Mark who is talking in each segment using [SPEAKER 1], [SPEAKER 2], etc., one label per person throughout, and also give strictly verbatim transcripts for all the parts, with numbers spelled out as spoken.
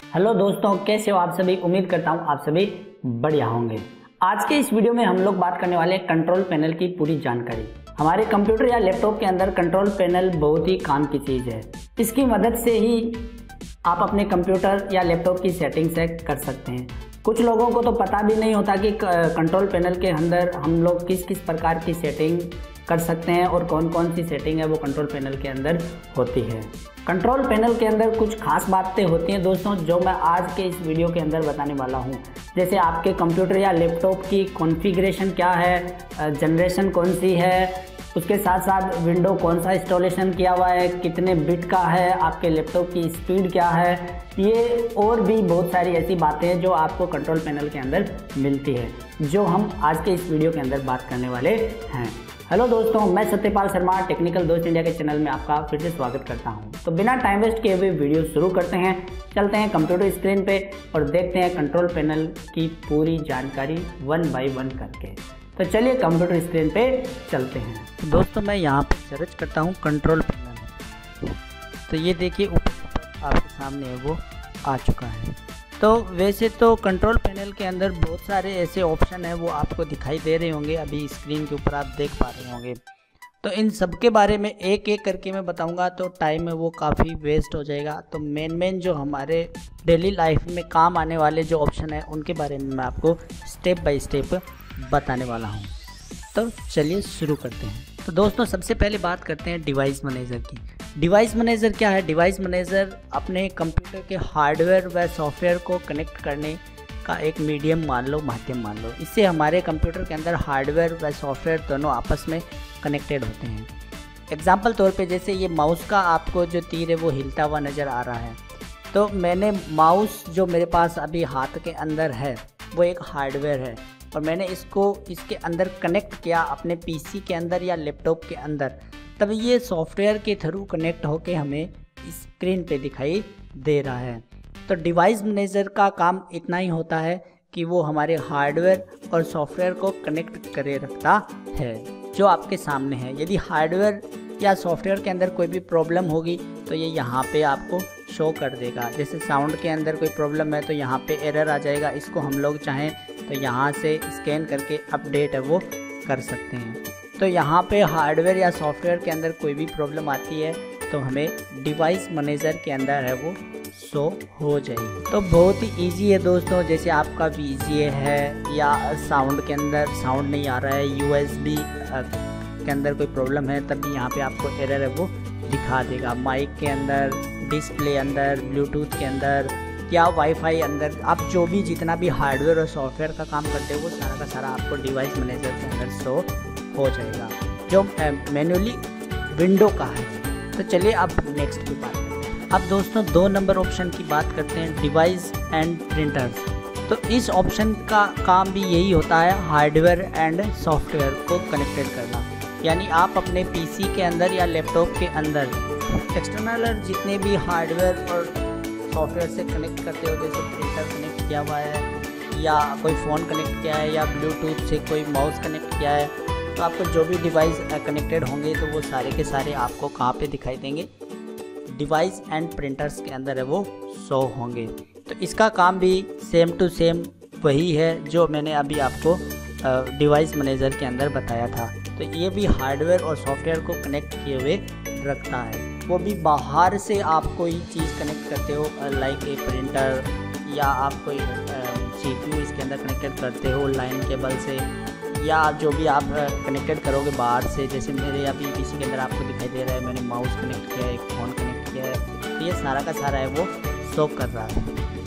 [SPEAKER 1] Hello दोस्तों, कैसे हो आप सभी। उम्मीद करता हूँ आप सभी बढ़िया होंगे। आज के इस वीडियो में हम लोग बात करने वाले हैं कंट्रोल पैनल की पूरी जानकारी। हमारे कंप्यूटर या लैपटॉप के अंदर कंट्रोल पैनल बहुत ही काम की चीज़ है। इसकी मदद से ही आप अपने कंप्यूटर या लैपटॉप की सेटिंग सेट कर सकते हैं। कुछ लोगों को तो पता भी नहीं होता कि कंट्रोल पैनल के अंदर हम लोग किस किस प्रकार की सेटिंग कर सकते हैं और कौन कौन सी सेटिंग है वो कंट्रोल पैनल के अंदर होती है। कंट्रोल पैनल के अंदर कुछ खास बातें होती हैं दोस्तों, जो मैं आज के इस वीडियो के अंदर बताने वाला हूं। जैसे आपके कंप्यूटर या लैपटॉप की कॉन्फ़िगरेशन क्या है, जनरेशन कौन सी है, उसके साथ साथ विंडो कौन सा इंस्टॉलेशन किया हुआ है, कितने बिट का है, आपके लैपटॉप की स्पीड क्या है, ये और भी बहुत सारी ऐसी बातें हैं जो आपको कंट्रोल पैनल के अंदर मिलती है, जो हम आज के इस वीडियो के अंदर बात करने वाले हैं। हेलो दोस्तों, मैं सत्यपाल शर्मा टेक्निकल दोस्त इंडिया के चैनल में आपका फिर से स्वागत करता हूं। तो बिना टाइम वेस्ट किए हुए वीडियो शुरू करते हैं। चलते हैं कंप्यूटर स्क्रीन पे और देखते हैं कंट्रोल पैनल की पूरी जानकारी वन बाय वन करके। तो चलिए कंप्यूटर स्क्रीन पे चलते हैं। तो दोस्तों, मैं यहाँ पे सर्च करता हूँ कंट्रोल पैनल। तो ये देखिए ऊपर आपके सामने वो आ चुका है। तो वैसे तो कंट्रोल पैनल के अंदर बहुत सारे ऐसे ऑप्शन हैं, वो आपको दिखाई दे रहे होंगे, अभी स्क्रीन के ऊपर आप देख पा रहे होंगे। तो इन सब के बारे में एक एक करके मैं बताऊंगा तो टाइम है वो काफ़ी वेस्ट हो जाएगा। तो मेन मेन जो हमारे डेली लाइफ में काम आने वाले जो ऑप्शन है उनके बारे में मैं आपको स्टेप बाय स्टेप बताने वाला हूँ। तो चलिए शुरू करते हैं। तो दोस्तों, सबसे पहले बात करते हैं डिवाइस मैनेजर की। डिवाइस मैनेजर क्या है? डिवाइस मैनेजर अपने कंप्यूटर के हार्डवेयर व सॉफ्टवेयर को कनेक्ट करने का एक मीडियम मान लो, माध्यम मान लो। इससे हमारे कंप्यूटर के अंदर हार्डवेयर व सॉफ्टवेयर दोनों आपस में कनेक्टेड होते हैं। एग्जाम्पल तौर पे जैसे ये माउस का आपको जो तीर है वो हिलता हुआ नज़र आ रहा है। तो मैंने माउस जो मेरे पास अभी हाथ के अंदर है वो एक हार्डवेयर है और मैंने इसको इसके अंदर कनेक्ट किया अपने पीसी के अंदर या लैपटॉप के अंदर, तब ये सॉफ्टवेयर के थ्रू कनेक्ट होके हमें स्क्रीन पे दिखाई दे रहा है। तो डिवाइस मैनेजर का काम इतना ही होता है कि वो हमारे हार्डवेयर और सॉफ्टवेयर को कनेक्ट करे रखता है जो आपके सामने है। यदि हार्डवेयर या सॉफ्टवेयर के अंदर कोई भी प्रॉब्लम होगी तो ये यहाँ पे आपको शो कर देगा। जैसे साउंड के अंदर कोई प्रॉब्लम है तो यहाँ पे एरर आ जाएगा। इसको हम लोग चाहें तो यहाँ से स्कैन करके अपडेट है वो कर सकते हैं। तो यहाँ पे हार्डवेयर या सॉफ्टवेयर के अंदर कोई भी प्रॉब्लम आती है तो हमें डिवाइस मैनेजर के अंदर है वो शो हो जाएगी। तो बहुत ही इजी है दोस्तों। जैसे आपका वी जी ए है या साउंड के अंदर साउंड नहीं आ रहा है, यू एस बी के अंदर कोई प्रॉब्लम है, तब भी यहाँ पे आपको एरर है वो दिखा देगा। माइक के अंदर, डिस्प्ले अंदर, ब्लूटूथ के अंदर या वाईफाई अंदर, आप जो भी जितना भी हार्डवेयर और सॉफ्टवेयर का काम करते हो वो सारा का सारा आपको डिवाइस मैनेजर के अंदर शो हो जाएगा, जो मैन्युअली विंडो का है। तो चलिए अब नेक्स्ट की बात करते हैं। अब दोस्तों दो नंबर ऑप्शन की बात करते हैं, डिवाइस एंड प्रिंटर्स। तो इस ऑप्शन का काम भी यही होता है, हार्डवेयर एंड सॉफ्टवेयर को कनेक्टेड करना। यानी आप अपने पीसी के अंदर या लैपटॉप के अंदर एक्सटर्नल जितने भी हार्डवेयर और सॉफ्टवेयर से कनेक्ट करते हो, जैसे प्रिंटर कनेक्ट किया हुआ है या कोई फ़ोन कनेक्ट किया है या ब्लूटूथ से कोई माउस कनेक्ट किया है, तो आपको जो भी डिवाइस कनेक्टेड होंगे तो वो सारे के सारे आपको कहाँ पे दिखाई देंगे? डिवाइस एंड प्रिंटर्स के अंदर है वो शो होंगे। तो इसका काम भी सेम टू सेम वही है जो मैंने अभी आपको डिवाइस मैनेजर के अंदर बताया था। तो ये भी हार्डवेयर और सॉफ्टवेयर को कनेक्ट किए हुए रखता है। वो भी बाहर से आप कोई चीज़ कनेक्ट करते हो, लाइक ए प्रिंटर या आप कोई सी पी यू इसके अंदर कनेक्टेड करते हो लाइन केबल से, या जो भी आप कनेक्टेड करोगे बाहर से। जैसे मेरे अभी पीसी के अंदर आपको दिखाई दे रहा है मैंने माउस कनेक्ट किया है, एक फ़ोन कनेक्ट किया है, तो ये सारा का सारा है वो शो कर रहा है।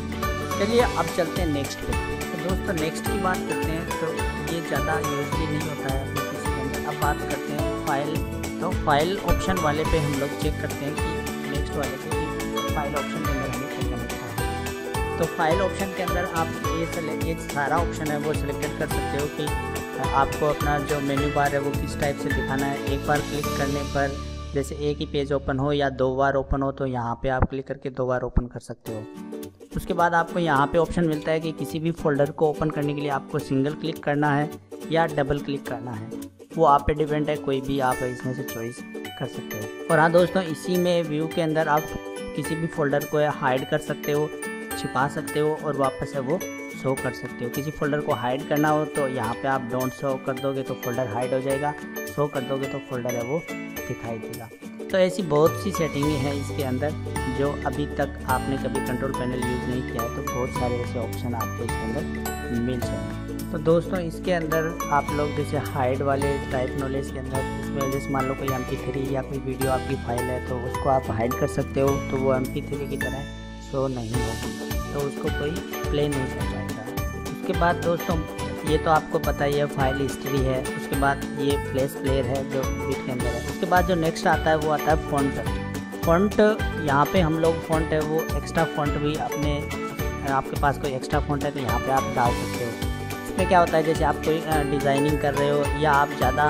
[SPEAKER 1] चलिए अब चलते हैं नेक्स्ट पे। तो दोस्तों नेक्स्ट की बात करते हैं। तो ये ज़्यादा यूजली नहीं होता है पीसी के अंदर। अब बात करते हैं फाइल। तो फाइल ऑप्शन वाले पे हम लोग चेक करते हैं कि नेक्स्ट वाले पे कि फाइल ऑप्शन के अंदर हमें क्या करना है। तो फाइल ऑप्शन के अंदर आप ये सेलेक्ट ये सारा ऑप्शन है वो सिलेक्टेड कर सकते हो कि आपको अपना जो मेन्यू बार है वो किस टाइप से दिखाना है। एक बार क्लिक करने पर जैसे एक ही पेज ओपन हो या दो बार ओपन हो तो यहाँ पे आप क्लिक करके दो बार ओपन कर सकते हो। उसके बाद आपको यहाँ पे ऑप्शन मिलता है कि किसी भी फोल्डर को ओपन करने के लिए आपको सिंगल क्लिक करना है या डबल क्लिक करना है, वो आप पे डिपेंड है, कोई भी आप इसमें से चॉइस कर सकते हो। और हाँ दोस्तों, इसी में व्यू के अंदर आप किसी भी फोल्डर को हाइड कर सकते हो, छिपा सकते हो और वापस है वो शो कर सकते हो। किसी फोल्डर को हाइड करना हो तो यहाँ पे आप डोंट शो कर दोगे तो फोल्डर हाइड हो जाएगा, शो कर दोगे तो फोल्डर है वो दिखाई देगा। तो ऐसी बहुत सी सेटिंगें हैं इसके अंदर जो अभी तक आपने कभी कंट्रोल पैनल यूज़ नहीं किया है, तो बहुत सारे ऐसे ऑप्शन आपको इसके अंदर मिल जाएंगे। तो दोस्तों इसके अंदर आप लोग जैसे हाइड वाले टाइप नॉलेज के अंदर इसमें जैसे मान लो कोई एम पी थ्री या कोई वीडियो आपकी फाइल है तो उसको आप हाइड कर सकते हो, तो वो एम पी थ्री की तरह शो नहीं होगी, तो उसको कोई प्ले नहीं कर पाएगा। उसके बाद दोस्तों ये तो आपको पता ही है फाइल हिस्ट्री है, उसके बाद ये फ्लैश प्लेयर है जो बिट के अंदर है। उसके बाद जो नेक्स्ट आता है वो आता है फ़ॉन्ट। फ़ॉन्ट यहाँ पे हम लोग फ़ॉन्ट है वो एक्स्ट्रा फ़ॉन्ट भी अपने आपके पास कोई एक्स्ट्रा फ़ॉन्ट है तो यहाँ पे आप डाल सकते हो। इसमें क्या होता है जैसे आप कोई डिज़ाइनिंग कर रहे हो या आप ज़्यादा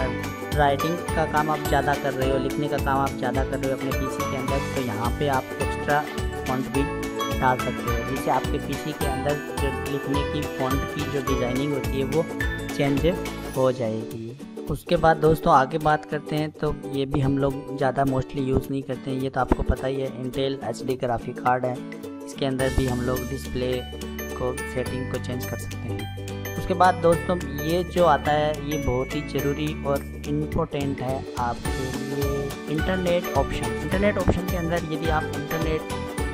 [SPEAKER 1] राइटिंग का काम आप ज़्यादा कर रहे हो, लिखने का काम आप ज़्यादा कर रहे हो अपने पीसी के अंदर, तो यहाँ पे आप एक्स्ट्रा फ़ॉन्ट भी डाल सकते हो, जिससे आपके पीसी के अंदर जो लिखने की फ़ॉन्ट की जो डिज़ाइनिंग होती है वो चेंज हो जाएगी। उसके बाद दोस्तों आगे बात करते हैं, तो ये भी हम लोग ज़्यादा मोस्टली यूज़ नहीं करते हैं, ये तो आपको पता ही है Intel H D graphic card है, इसके अंदर भी हम लोग डिस्प्ले को सेटिंग को चेंज कर सकते हैं। उसके बाद दोस्तों ये जो आता है ये बहुत ही ज़रूरी और इम्पोर्टेंट है आपके लिए, इंटरनेट ऑप्शन। इंटरनेट ऑप्शन के अंदर यदि आप इंटरनेट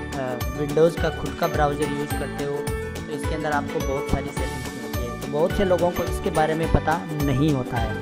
[SPEAKER 1] विंडोज़ का खुद का ब्राउज़र यूज़ करते हो तो इसके अंदर आपको बहुत सारी सेटिंग्स मिलती है, तो बहुत से लोगों को इसके बारे में पता नहीं होता है।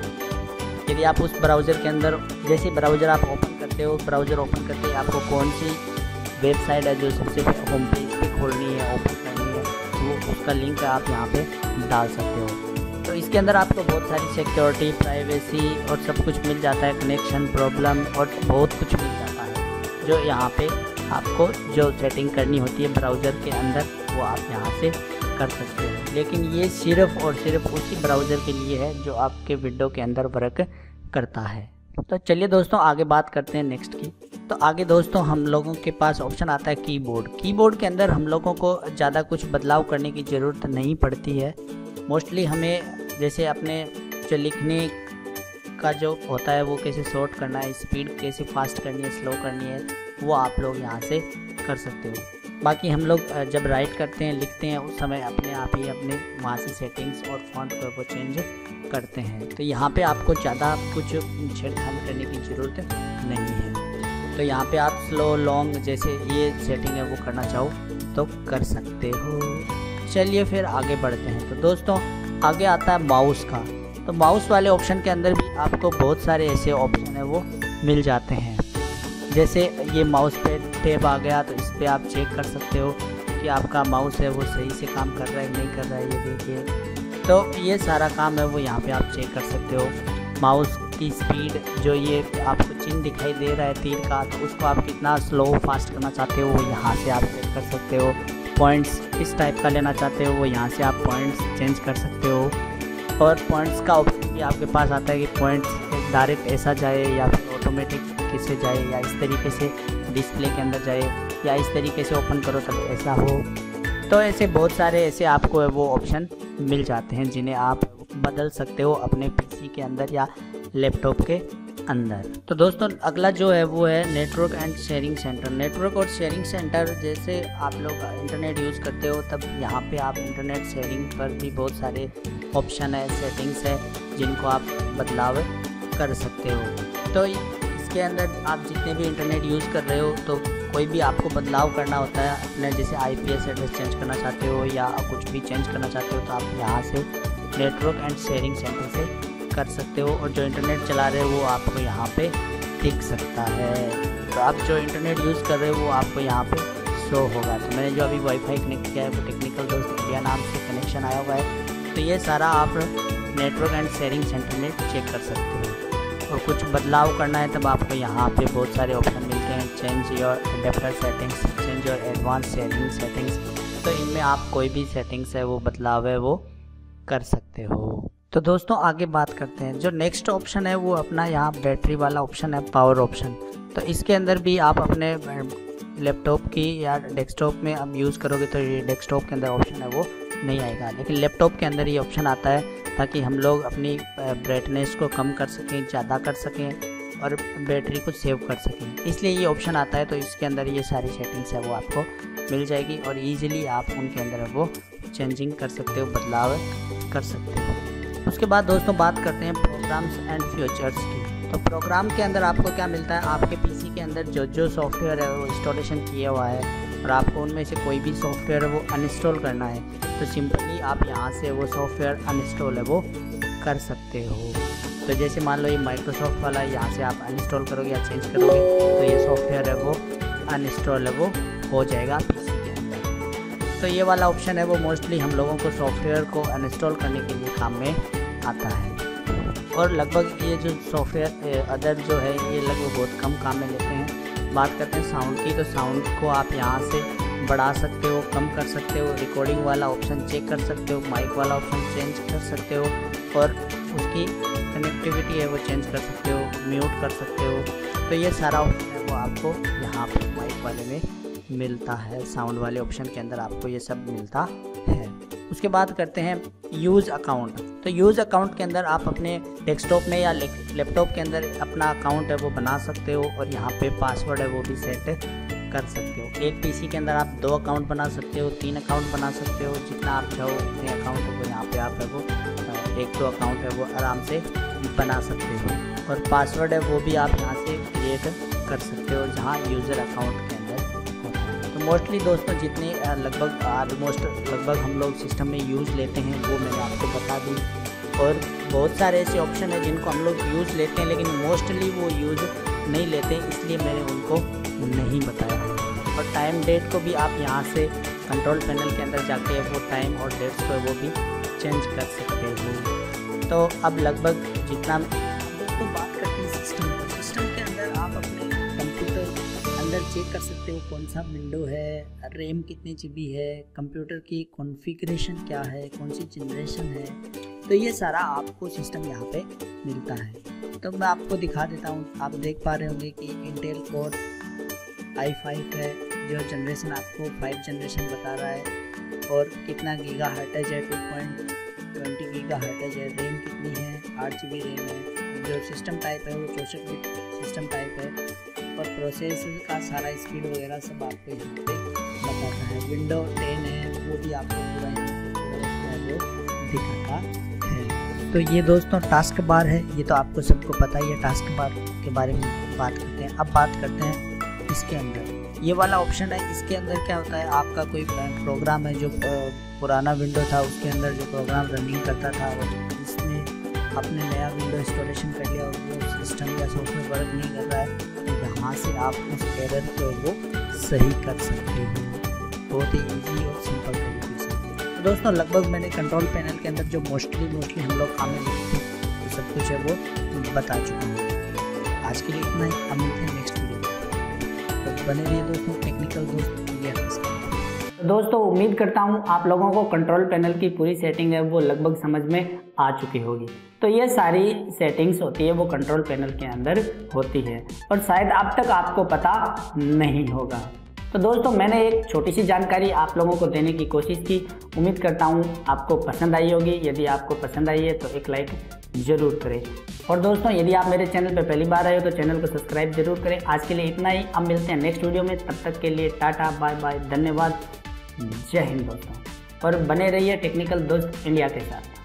[SPEAKER 1] यदि आप उस ब्राउज़र के अंदर जैसे ब्राउज़र आप ओपन करते हो, ब्राउज़र ओपन करते ही आपको कौन सी वेबसाइट है जो सबसे होम पेज पे खोलनी है, ओपन करनी है, वो उसका लिंक आप यहाँ पे डाल सकते हो। तो इसके अंदर आपको बहुत सारी सिक्योरिटी, प्राइवेसी और सब कुछ मिल जाता है, कनेक्शन प्रॉब्लम और बहुत कुछ मिल जाता है, जो यहाँ पे आपको जो सेटिंग करनी होती है ब्राउज़र के अंदर वो आप यहाँ से कर सकते हो। लेकिन ये सिर्फ और सिर्फ उसी ब्राउज़र के लिए है जो आपके विंडो के अंदर वर्क करता है। तो चलिए दोस्तों आगे बात करते हैं नेक्स्ट की। तो आगे दोस्तों हम लोगों के पास ऑप्शन आता है कीबोर्ड। कीबोर्ड के अंदर हम लोगों को ज़्यादा कुछ बदलाव करने की ज़रूरत नहीं पड़ती है। मोस्टली हमें जैसे अपने जो लिखने का जो होता है वो कैसे शॉर्ट करना है, स्पीड कैसे फास्ट करनी है, स्लो करनी है, वो आप लोग यहाँ से कर सकते हो। बाकी हम लोग जब राइट करते हैं, लिखते हैं, उस समय अपने आप ही अपने वहाँ से सेटिंग्स और फॉन्ट को चेंज करते हैं। तो यहाँ पे आपको ज़्यादा कुछ छेड़खानी करने की ज़रूरत नहीं है। तो यहाँ पे आप स्लो, लॉन्ग जैसे ये सेटिंग है वो करना चाहो तो कर सकते हो। चलिए फिर आगे बढ़ते हैं। तो दोस्तों आगे आता है माउस का। तो माउस वाले ऑप्शन के अंदर भी आपको बहुत सारे ऐसे ऑप्शन है वो मिल जाते हैं। जैसे ये माउस पे टैब आ गया तो इस पर आप चेक कर सकते हो कि आपका माउस है वो सही से काम कर रहा है नहीं कर रहा है, ये देखिए। तो ये सारा काम है वो यहाँ पे आप चेक कर सकते हो। माउस की स्पीड जो ये आपको चिन्ह दिखाई दे रहा है तीर का, तो उसको आप कितना स्लो फास्ट करना चाहते हो वो यहाँ से आप चेक कर सकते हो। पॉइंट्स किस टाइप का लेना चाहते हो वो यहाँ से आप पॉइंट्स चेंज कर सकते हो। और पॉइंट्स का ऑप्शन भी आपके पास आता है कि पॉइंट्स डायरेक्ट ऐसा जाए या फिर ऑटोमेटिक कैसे जाए, या इस तरीके से डिस्प्ले के अंदर जाए, या इस तरीके से ओपन करो तब ऐसा हो। तो ऐसे बहुत सारे ऐसे आपको वो ऑप्शन मिल जाते हैं जिन्हें आप बदल सकते हो अपने पीसी के अंदर या लैपटॉप के अंदर। तो दोस्तों अगला जो है वो है network and sharing centre. Network और शेयरिंग सेंटर जैसे आप लोग इंटरनेट यूज़ करते हो तब यहाँ पे आप इंटरनेट शेयरिंग पर भी बहुत सारे ऑप्शन है, सेटिंग्स है जिनको आप बदलाव कर सकते हो। तो इसके अंदर आप जितने भी इंटरनेट यूज़ कर रहे हो तो कोई भी आपको बदलाव करना होता है अपने, जैसे आईपीएस एड्रेस चेंज करना चाहते हो या कुछ भी चेंज करना चाहते हो तो आप यहाँ से नेटवर्क एंड शेयरिंग सेंटर से कर सकते हो। और जो इंटरनेट चला रहे हो वो आपको यहाँ पे दिख सकता है। तो आप जो इंटरनेट यूज़ कर रहे हो वो आपको यहाँ पे शो होगा। तो मैंने जो अभी वाईफाई कनेक्ट किया है वो टेक्निकल दोस्त इंडिया नाम से कनेक्शन आया हुआ है। तो ये सारा आप नेटवर्क एंड शेयरिंग सेंटर में चेक कर सकते हो। और कुछ बदलाव करना है तब आपको यहाँ पे बहुत सारे ऑप्शन मिलते हैं, change your adapter settings, change your advance sharing settings. तो इनमें आप कोई भी सेटिंग्स है वो बदलाव है वो कर सकते हो। तो दोस्तों आगे बात करते हैं। जो नेक्स्ट ऑप्शन है वो अपना यहाँ बैटरी वाला ऑप्शन है, पावर ऑप्शन। तो इसके अंदर भी आप अपने लैपटॉप की या डेस्कटॉप में अब यूज़ करोगे तो ये डेस्कटॉप के अंदर ऑप्शन है वो नहीं आएगा, लेकिन लैपटॉप के अंदर ये ऑप्शन आता है ताकि हम लोग अपनी ब्राइटनेस को कम कर सकें, ज़्यादा कर सकें और बैटरी को सेव कर सकें, इसलिए ये ऑप्शन आता है। तो इसके अंदर ये सारी सेटिंग्स है वो आपको मिल जाएगी और ईजिली आप उनके अंदर वो चेंजिंग कर सकते हो, बदलाव कर सकते हो। उसके बाद दोस्तों बात करते हैं प्रोग्राम्स एंड फीचर्स की। तो प्रोग्राम के अंदर आपको क्या मिलता है, आपके पीसी के अंदर जो जो सॉफ्टवेयर है वो इंस्टॉलेशन किया हुआ है और आपको उनमें से कोई भी सॉफ्टवेयर है वो अनइंस्टॉल करना है, तो सिंपली आप यहाँ से वो सॉफ्टवेयर अनइंस्टॉल है वो कर सकते हो। तो जैसे मान लो ये माइक्रोसॉफ्ट वाला, यहाँ से आप अनइंस्टॉल करोगे या चेंज करोगे तो ये सॉफ्टवेयर है वो अनइंस्टॉल है वो हो जाएगा पीसी के अंदर। तो ये वाला ऑप्शन है वो मोस्टली हम लोगों को सॉफ्टवेयर को अनइंस्टॉल करने के लिए काम में आता है। और लगभग ये जो सॉफ्टवेयर अदर जो है ये लगभग बहुत कम काम में लेते हैं। बात करते हैं साउंड की, तो साउंड को आप यहाँ से बढ़ा सकते हो, कम कर सकते हो, रिकॉर्डिंग वाला ऑप्शन चेक कर सकते हो, माइक वाला ऑप्शन चेंज कर सकते हो और उसकी कनेक्टिविटी है वो चेंज कर सकते हो, म्यूट कर सकते हो। तो ये सारा ऑप्शन है वो आपको यहाँ पे माइक वाले में मिलता है, साउंड वाले ऑप्शन के अंदर आपको ये सब मिलता है। उसके बाद करते हैं यूज़ अकाउंट। तो यूज़ अकाउंट के अंदर आप अपने डेस्कटॉप में या लैपटॉप के अंदर अपना अकाउंट है वो बना सकते हो और यहाँ पे पासवर्ड है वो भी सेट कर सकते हो। एक पीसी के अंदर आप दो अकाउंट बना सकते हो, तीन अकाउंट बना सकते हो, जितना आप चाहो अपने अकाउंट है वो यहाँ पे आप है वो एक दो अकाउंट है वो आराम से बना सकते हो और पासवर्ड है वो भी आप यहाँ से क्रिएट कर सकते हो जहाँ यूज़र अकाउंट के अंदर होता है। तो मोस्टली दोस्तों जितने लगभग ऑलमोस्ट लगभग हम लोग सिस्टम में यूज़ लेते हैं वो मैंने आपको बता दी। और बहुत सारे ऐसे ऑप्शन है जिनको हम लोग यूज़ लेते हैं लेकिन मोस्टली वो यूज़ नहीं लेते, इसलिए मैंने उनको नहीं बताया है। और टाइम डेट को भी आप यहाँ से कंट्रोल पैनल के अंदर जाके वो टाइम और डेट्स को वो भी चेंज कर सकते हो। तो अब लगभग जितना तो बात करते हैं सिस्टम सिस्टम के अंदर आप अपने कंप्यूटर अंदर चेक कर सकते हो कौन सा विंडो है, रैम कितने जीबी है, कंप्यूटर की कॉन्फ़िगरेशन क्या है, कौन सी जनरेशन है। तो ये सारा आपको सिस्टम यहाँ पे मिलता है। तो मैं आपको दिखा देता हूँ। आप देख पा रहे होंगे कि इंटेल कोर आई फाइव है, जो जनरेशन आपको फाइव जनरेशन बता रहा है और कितना गीगा हर्ट्ज है, two point twenty gigahertz है, रैम कितनी है, आठ जी बी रैम है, जो सिस्टम टाइप है वो चौसठ बिट सिस्टम टाइप है और प्रोसेसर का सारा स्पीड वगैरह सब आपको यहाँ पे बताता है। विंडो टेन है वो भी आपको पूरा यहाँ पे दिखाता है। तो ये दोस्तों टास्क बार है, ये तो आपको सबको पता ही है। टास्क बार के बारे में बात करते हैं। अब बात करते हैं इसके अंदर ये वाला ऑप्शन है। इसके अंदर क्या होता है, आपका कोई प्रोग्राम है जो पुराना विंडो था उसके अंदर जो प्रोग्राम रनिंग करता था और इसने अपने नया विंडो इंस्टॉलेशन कर लिया और वो सिस्टम या सॉफ्टवेयर वर्क नहीं कर रहा है, तो यहाँ से आप उस एरर को वो सही कर सकते हो बहुत ही ईजी और सिंपल तरीके से। तो दोस्तों लगभग मैंने कंट्रोल पैनल के अंदर जो मोस्टली मोस्टली हम लोग काम में लेते थे तो सब कुछ है वो बता चुका हूँ। आज के लिए इतना ही, अब मिलते हैं नेक्स्ट वीडियो में। तो बने रहिए दोस्तों टेक्निकल दोस्त इंडिया के।
[SPEAKER 2] दोस्तों उम्मीद करता हूँ आप लोगों को कंट्रोल पैनल की पूरी सेटिंग है वो लगभग समझ में आ चुकी होगी। तो ये सारी सेटिंग्स होती है वो कंट्रोल पैनल के अंदर होती है और शायद अब तक आपको पता नहीं होगा। तो दोस्तों मैंने एक छोटी सी जानकारी आप लोगों को देने की कोशिश की। उम्मीद करता हूँ आपको पसंद आई होगी। यदि आपको पसंद आई है तो एक लाइक ज़रूर करें। और दोस्तों यदि आप मेरे चैनल पर पहली बार आए हो तो चैनल को सब्सक्राइब जरूर करें। आज के लिए इतना ही, अब मिलते हैं नेक्स्ट वीडियो में। तब तक के लिए टाटा बाय बाय, धन्यवाद, जय हिंद दोस्तों। और बने रहिए टेक्निकल दोस्त इंडिया के साथ।